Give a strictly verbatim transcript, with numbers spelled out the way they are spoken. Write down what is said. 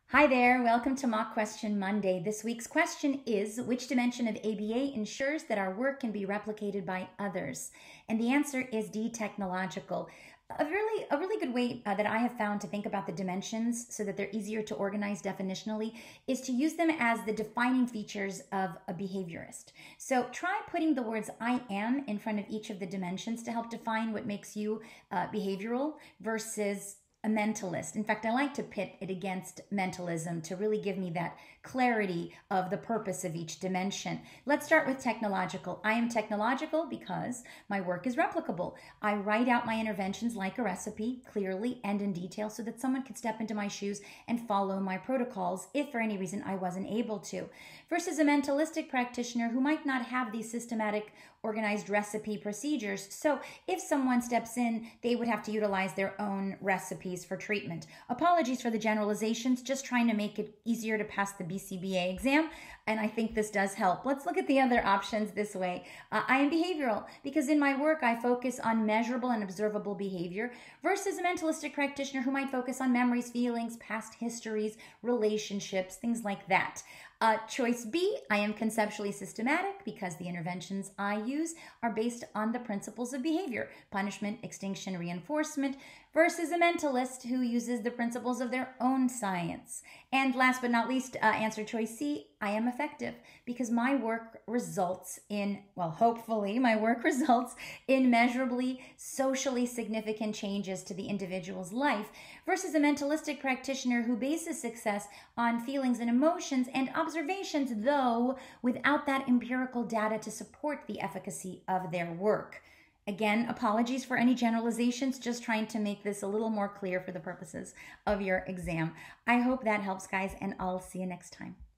Hi there, welcome to Mock Question Monday. This week's question is, which dimension of A B A ensures that our work can be replicated by others? And the answer is D, technological. A really, a really good way uh, that I have found to think about the dimensions so that they're easier to organize definitionally is to use them as the defining features of a behaviorist. So try putting the words I am in front of each of the dimensions to help define what makes you uh, behavioral versus a mentalist. In fact, I like to pit it against mentalism to really give me that clarity of the purpose of each dimension. Let's start with technological. I am technological because my work is replicable. I write out my interventions like a recipe, clearly and in detail, so that someone could step into my shoes and follow my protocols if for any reason I wasn't able to. Versus a mentalistic practitioner who might not have these systematic, organized recipe procedures. So if someone steps in, they would have to utilize their own recipes for treatment. Apologies for the generalizations, just trying to make it easier to pass the B C B A exam, and I think this does help. Let's look at the other options this way. Uh, I am behavioral because in my work I focus on measurable and observable behavior versus a mentalistic practitioner who might focus on memories, feelings, past histories, relationships, things like that. Uh, choice B, I am conceptually systematic because the interventions I use are based on the principles of behavior, punishment, extinction, reinforcement, versus a mentalist who uses the principles of their own science. And last but not least, uh, answer choice C, I am effective because my work results in, well, hopefully my work results in measurably socially significant changes to the individual's life versus a mentalistic practitioner who bases success on feelings and emotions and observations, though without that empirical data to support the efficacy of their work. Again, apologies for any generalizations, just trying to make this a little more clear for the purposes of your exam. I hope that helps, guys, and I'll see you next time.